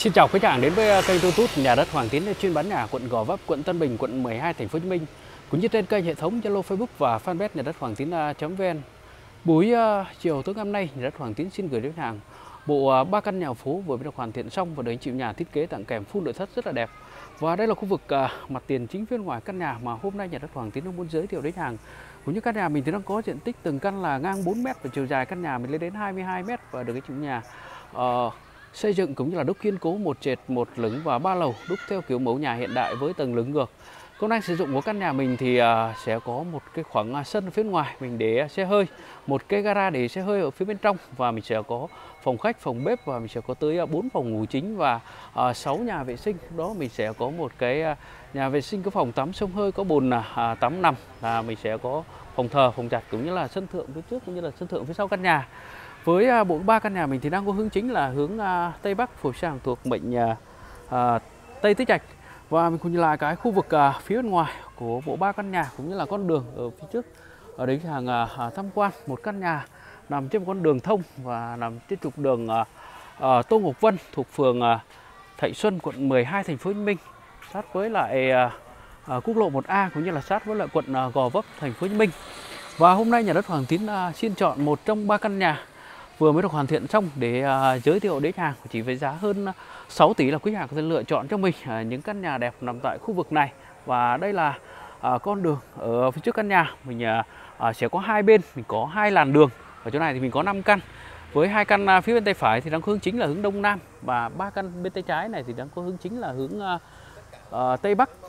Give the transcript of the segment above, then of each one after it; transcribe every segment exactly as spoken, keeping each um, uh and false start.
Xin chào khách hàng đến với kênh YouTube Nhà đất Hoàng Tín, chuyên bán nhà quận Gò Vấp, quận Tân Bình, quận mười hai, thành phố Hồ Chí Minh, cũng như trên kênh hệ thống Zalo, Facebook và fanpage Nhà đất Hoàng Tín.vn. Buổi uh, chiều tối hôm nay, Nhà đất Hoàng Tín xin gửi đến khách hàng bộ ba uh, căn nhà phố vừa mới được hoàn thiện xong và được anh chị nhà thiết kế tặng kèm full nội thất rất là đẹp. Và đây là khu vực uh, mặt tiền chính phía ngoài căn nhà mà hôm nay Nhà đất Hoàng Tín muốn giới thiệu đến khách hàng. Cũng như căn nhà mình thì đang có diện tích từng căn là ngang bốn mét và chiều dài căn nhà mình lên đến hai mươi hai mét và được cái chủ nhà uh, xây dựng cũng như là đúc kiên cố một trệt một lửng và ba lầu, đúc theo kiểu mẫu nhà hiện đại với tầng lửng ngược. Công năng sử dụng của căn nhà mình thì uh, sẽ có một cái khoảng sân phía ngoài mình để xe hơi, một cái gara để xe hơi ở phía bên trong, và mình sẽ có phòng khách, phòng bếp, và mình sẽ có tới bốn uh, phòng ngủ chính và uh, sáu nhà vệ sinh. Đó mình sẽ có một cái uh, nhà vệ sinh có phòng tắm xông hơi, có bồn uh, tắm nằm, là mình sẽ có phòng thờ, phòng giặt cũng như là sân thượng phía trước cũng như là sân thượng phía sau căn nhà. Với uh, bộ ba căn nhà mình thì đang có hướng chính là hướng uh, Tây Bắc, phù sang thuộc mệnh uh, uh, Tây Tứ Trạch. Và mình cùng nhìn lại cái khu vực uh, phía bên ngoài của bộ ba căn nhà cũng như là con đường ở phía trước. Ở đấy hàng uh, tham quan một căn nhà nằm trên một con đường thông và nằm trên trục đường uh, uh, Tô Ngọc Vân thuộc phường uh, Thạnh Xuân, quận mười hai, thành phố Hồ Chí Minh, sát với lại uh, uh, quốc lộ một A cũng như là sát với lại quận uh, Gò Vấp, thành phố Hồ Chí Minh. Và hôm nay Nhà đất Hoàng Tín uh, xin chọn một trong ba căn nhà vừa mới được hoàn thiện xong để uh, giới thiệu đến hàng, chỉ với giá hơn sáu tỷ là quý hàng có thể lựa chọn cho mình uh, những căn nhà đẹp nằm tại khu vực này. Và đây là uh, con đường ở phía trước căn nhà mình uh, uh, sẽ có hai bên, mình có hai làn đường. Ở chỗ này thì mình có năm căn, với hai căn uh, phía bên tay phải thì đang có hướng chính là hướng Đông Nam, và ba căn bên tay trái này thì đang có hướng chính là hướng uh, uh, Tây Bắc.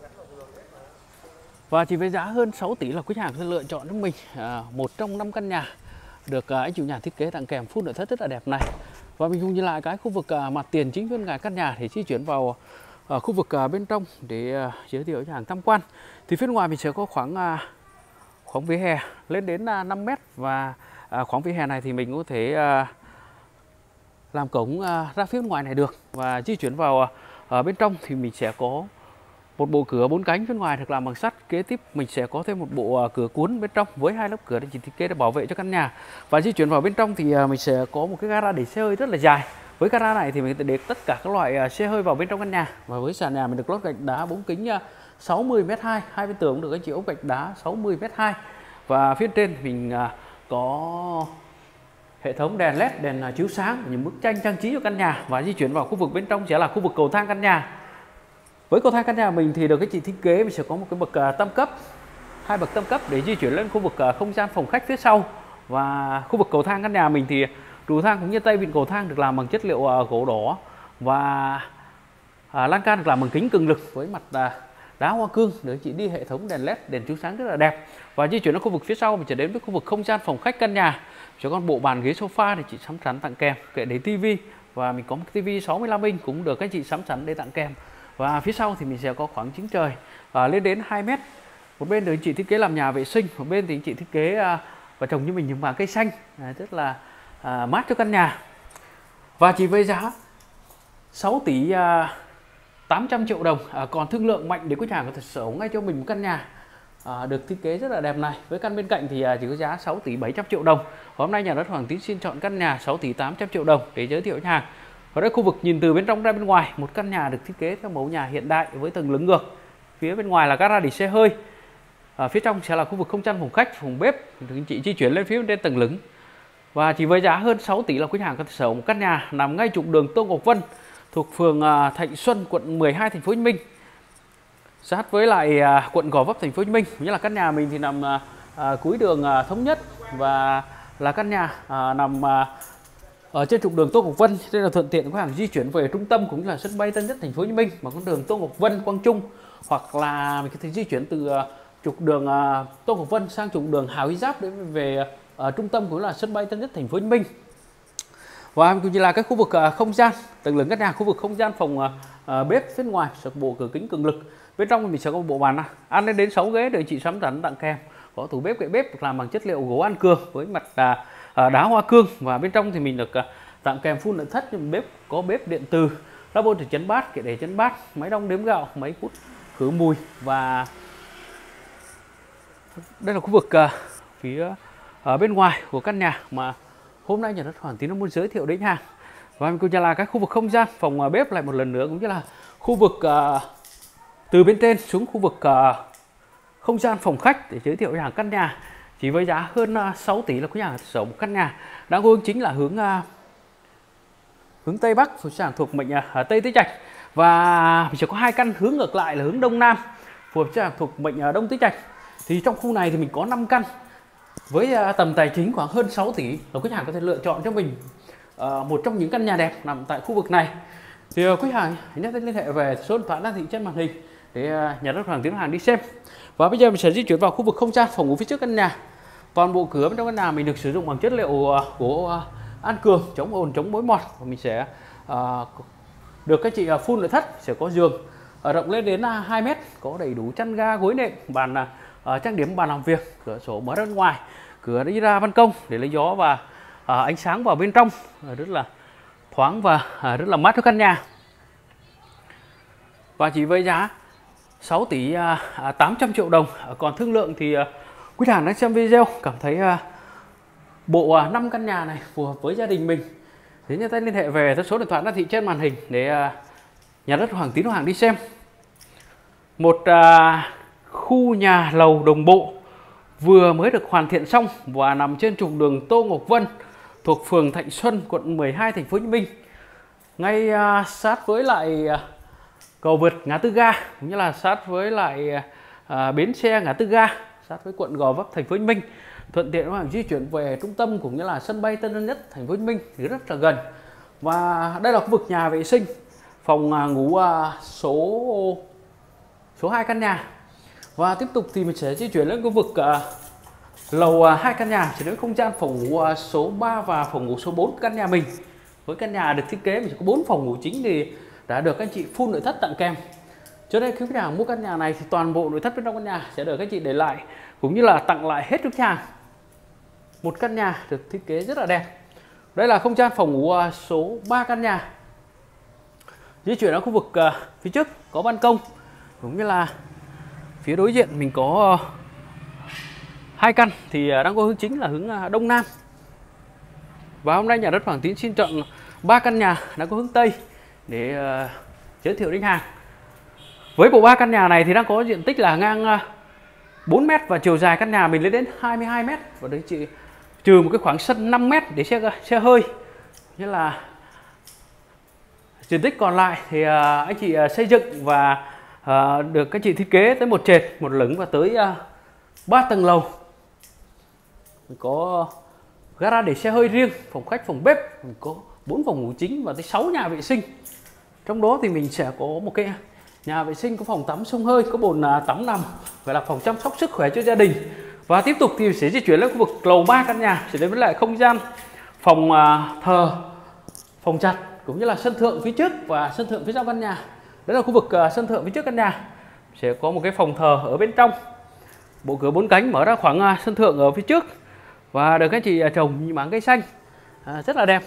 Và chỉ với giá hơn sáu tỷ là quý hàng sẽ lựa chọn cho mình uh, một trong năm căn nhà được uh, anh chủ nhà thiết kế tặng kèm full nội thất rất là đẹp này. Và mình cùng nhìn lại cái khu vực uh, mặt tiền chính bên ngoài căn nhà để di chuyển vào uh, khu vực uh, bên trong để uh, giới thiệu cho hàng tham quan. Thì phía ngoài mình sẽ có khoảng uh, khoảng vỉa hè lên đến uh, năm mét, và uh, khoảng vỉa hè này thì mình có thể uh, làm cổng uh, ra phía bên ngoài này được. Và di chuyển vào uh, ở bên trong thì mình sẽ có một bộ cửa bốn cánh phía ngoài được làm bằng sắt. Kế tiếp mình sẽ có thêm một bộ cửa cuốn bên trong với hai lớp cửa để chỉ thiết kế để bảo vệ cho căn nhà. Và di chuyển vào bên trong thì mình sẽ có một cái gara để xe hơi rất là dài. Với gara này thì mình sẽ để tất cả các loại xe hơi vào bên trong căn nhà. Và với sàn nhà mình được lót gạch đá bốn kính sáu mươi mét hai, hai bên tường được anh chị ốp gạch đá sáu mươi mét hai. Và phía trên mình có hệ thống đèn led, đèn chiếu sáng, những bức tranh trang trí cho căn nhà. Và di chuyển vào khu vực bên trong sẽ là khu vực cầu thang căn nhà. Với cầu thang căn nhà mình thì được cái chị thiết kế mình sẽ có một cái bậc uh, tam cấp, hai bậc tam cấp để di chuyển lên khu vực uh, không gian phòng khách phía sau. Và khu vực cầu thang căn nhà mình thì trụ thang cũng như tay vịn cầu thang được làm bằng chất liệu uh, gỗ đỏ, và uh, lan can được làm bằng kính cường lực với mặt uh, đá hoa cương để chị đi hệ thống đèn led, đèn chiếu sáng rất là đẹp. Và di chuyển đến khu vực phía sau mình sẽ đến với khu vực không gian phòng khách căn nhà. Cho con bộ bàn ghế sofa để chị sắm sẵn tặng kèm, kệ để tivi, và mình có một tivi sáu mươi lăm inch cũng được các chị sắm sẵn để tặng kèm. Và phía sau thì mình sẽ có khoảng chính trời à, lên đến hai mét. Một bên thì anh chị thiết kế làm nhà vệ sinh, một bên thì anh chị thiết kế à, và trồng như mình những vàng cây xanh à, rất là à, mát cho căn nhà. Và chỉ với giá sáu tỷ tám trăm triệu đồng, à, còn thương lượng mạnh để quý nhà có thể sở hữu ngay cho mình một căn nhà à, được thiết kế rất là đẹp này. Với căn bên cạnh thì à, chỉ có giá sáu tỷ bảy trăm triệu đồng. Hôm nay Nhà đất Hoàng Tín xin chọn căn nhà sáu tỷ tám trăm triệu đồng để giới thiệu cho hàng. Ở đây khu vực nhìn từ bên trong ra bên ngoài, một căn nhà được thiết kế theo mẫu nhà hiện đại với tầng lửng ngược. Phía bên ngoài là gara để xe hơi, ở phía trong sẽ là khu vực không gian phòng khách, phòng bếp, thì anh chị di chuyển lên phía bên trên tầng lửng. Và chỉ với giá hơn sáu tỷ là quý hàng có thể sở hữu một căn nhà nằm ngay trục đường Tô Ngọc Vân thuộc phường Thạnh Xuân, quận mười hai, thành phố Hồ Chí Minh, sát với lại quận Gò Vấp, thành phố Hồ Chí Minh. Như là căn nhà mình thì nằm à, cuối đường à, Thống Nhất, và là căn nhà à, nằm à, ở trên trục đường Tô Ngọc Vân, nên là thuận tiện khách hàng di chuyển về trung tâm cũng như là sân bay Tân Nhất, thành phố Hồ Chí Minh bằng con đường Tô Ngọc Vân, Quang Trung, hoặc là mình có thể di chuyển từ uh, trục đường uh, Tô Ngọc Vân sang trục đường Hào Hy Giáp để về uh, trung tâm cũng là sân bay Tân Nhất, thành phố Hồ Chí Minh. Và cũng như là cái khu vực uh, không gian tầng lửng căn nhà, khu vực không gian phòng uh, uh, bếp phía ngoài sẽ có bộ cửa kính cường lực. Bên trong mình sẽ có một bộ bàn ăn lên đến sáu ghế để chị sắm sẵn tặng kèm, có tủ bếp, kệ bếp được làm bằng chất liệu gỗ An Cường với mặt uh, đá hoa cương. Và bên trong thì mình được tặng kèm full nội thất, nhưng bếp có bếp điện từ, lavabo để chấn bát, kệ để chấn bát, máy đong đếm gạo, máy hút khử mùi. Và đây là khu vực uh, phía ở bên ngoài của căn nhà mà hôm nay Nhà đất Hoàng Tín muốn giới thiệu đến hàng. Và cũng như là cái khu vực không gian phòng bếp lại một lần nữa, cũng như là khu vực uh, từ bên trên xuống khu vực uh, không gian phòng khách để giới thiệu nhà căn nhà chỉ với giá hơn uh, sáu tỷ là quý nhà sở một căn nhà đang hướng chính là hướng uh, hướng Tây Bắc, phù sản thuộc mệnh uh, Tây Tứ Trạch, và mình sẽ có hai căn hướng ngược lại là hướng Đông Nam phù hợp thuộc mệnh uh, Đông Tứ Trạch. Thì trong khu này thì mình có năm căn với uh, tầm tài chính khoảng hơn sáu tỷ là quý hàng có thể lựa chọn cho mình uh, một trong những căn nhà đẹp nằm tại khu vực này. Thì uh, quý hàng nhớ liên hệ về số điện thoại đang thị trên màn hình để uh, nhà đất Hoàng Tiến Hàng đi xem. Và bây giờ mình sẽ di chuyển vào khu vực không gian phòng ngủ phía trước căn nhà. Toàn bộ cửa bên trong căn nhà mình được sử dụng bằng chất liệu uh, của uh, An Cường, chống ồn chống mối mọt, và mình sẽ uh, được các chị uh, full nội thất, sẽ có giường uh, rộng lên đến uh, hai mét, có đầy đủ chăn ga gối nệm, bàn uh, trang điểm, bàn làm việc, cửa sổ mở ra ngoài, cửa đi ra ban công để lấy gió và uh, ánh sáng vào bên trong, uh, rất là thoáng và uh, rất là mát cho căn nhà. Và chỉ với giá sáu tỷ tám trăm triệu đồng. Còn thương lượng thì uh, quý hàng đang xem video cảm thấy uh, bộ uh, năm căn nhà này phù hợp với gia đình mình thì nhớ tay liên hệ về số điện thoại đang thị trên màn hình để uh, nhà đất Hoàng Tiến Hàng đi xem. Một uh, khu nhà lầu đồng bộ vừa mới được hoàn thiện xong và nằm trên trục đường Tô Ngọc Vân thuộc phường Thạnh Xuân, quận mười hai, thành phố Hồ Chí Minh, ngay uh, sát với lại uh, cầu vượt ngã tư ga, cũng như là sát với lại à, bến xe ngã tư ga, sát với quận Gò Vấp, thành phố Hồ Chí Minh, thuận tiện các di chuyển về trung tâm cũng như là sân bay Tân Sơn Nhất, thành phố Hồ Chí Minh thì rất là gần. Và đây là khu vực nhà vệ sinh, phòng à, ngủ à, số số hai căn nhà. Và tiếp tục thì mình sẽ di chuyển lên khu vực à, lầu à, hai căn nhà, sẽ đến không gian phòng ngủ à, số ba và phòng ngủ số bốn căn nhà mình. Với căn nhà được thiết kế mình sẽ có bốn phòng ngủ chính thì đã được các anh chị full nội thất tặng kèm. Cho nên khi khách hàng mua căn nhà này thì toàn bộ nội thất bên trong căn nhà sẽ được các anh chị để lại, cũng như là tặng lại hết cho khách hàng. Một căn nhà được thiết kế rất là đẹp. Đây là không gian phòng ngủ số ba căn nhà. Di chuyển ở khu vực phía trước có ban công, cũng như là phía đối diện mình có hai căn thì đang có hướng chính là hướng Đông Nam. Và hôm nay nhà đất Hoàng Tiến xin chọn ba căn nhà đang có hướng Tây để uh, giới thiệu đến hàng. Với bộ ba căn nhà này thì đang có diện tích là ngang uh, bốn mét và chiều dài căn nhà mình lên đến hai mươi hai mét, và đấy chị trừ một cái khoảng sân năm mét để xe xe hơi. Như là diện tích còn lại thì uh, anh chị uh, xây dựng và uh, được các chị thiết kế tới một trệt, một lửng và tới uh, ba tầng lầu. Mình có gara để xe hơi riêng, phòng khách, phòng bếp, mình có bốn phòng ngủ chính và tới sáu nhà vệ sinh. Trong đó thì mình sẽ có một cái nhà vệ sinh có phòng tắm xông hơi, có bồn tắm nằm, phải là phòng chăm sóc sức khỏe cho gia đình. Và tiếp tục thì sẽ di chuyển lên khu vực lầu ba căn nhà, sẽ đến với lại không gian phòng thờ, phòng giặt, cũng như là sân thượng phía trước và sân thượng phía sau căn nhà. Đấy là khu vực sân thượng phía trước căn nhà, sẽ có một cái phòng thờ ở bên trong, bộ cửa bốn cánh mở ra khoảng sân thượng ở phía trước, và được các chị trồng những mảng cây xanh à, rất là đẹp.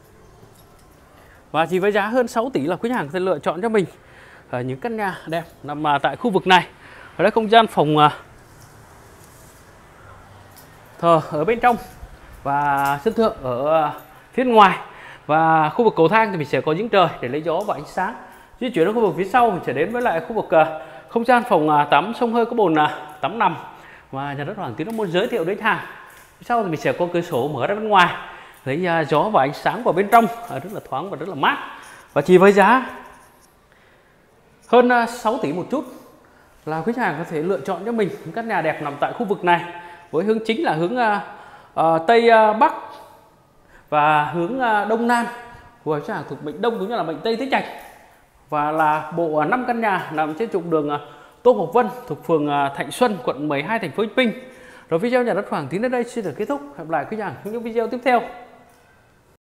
Và chỉ với giá hơn sáu tỷ là quý hàng sẽ lựa chọn cho mình ở những căn nhà đẹp nằm tại khu vực này. Ở đây không gian phòng thờ ở bên trong và sân thượng ở phía ngoài, và khu vực cầu thang thì mình sẽ có giếng trời để lấy gió và ánh sáng. Di chuyển đến khu vực phía sau mình sẽ đến với lại khu vực không gian phòng tắm xông hơi, có bồn tắm nằm, và nhà đất Hoàng Tiến muốn giới thiệu đến hàng. Phía sau thì mình sẽ có cửa sổ mở ra bên ngoài, lấy gió và ánh sáng vào bên trong rất là thoáng và rất là mát. Và chỉ với giá hơn sáu tỷ một chút là khách hàng có thể lựa chọn cho mình những căn nhà đẹp nằm tại khu vực này, với hướng chính là hướng uh, Tây uh, Bắc và hướng uh, Đông Nam của khách hàng thuộc mệnh Đông cũng như là mệnh Tây Tứ Trạch, và là bộ năm căn nhà nằm trên trục đường uh, Tô Ngọc Vân thuộc phường uh, Thạnh Xuân, quận mười hai, thành phố Hồ Chí Minh. Rồi video nhà đất Hoàng Tiến đến đây xin được kết thúc. Hẹn gặp lại quý khách hàng trong những video tiếp theo.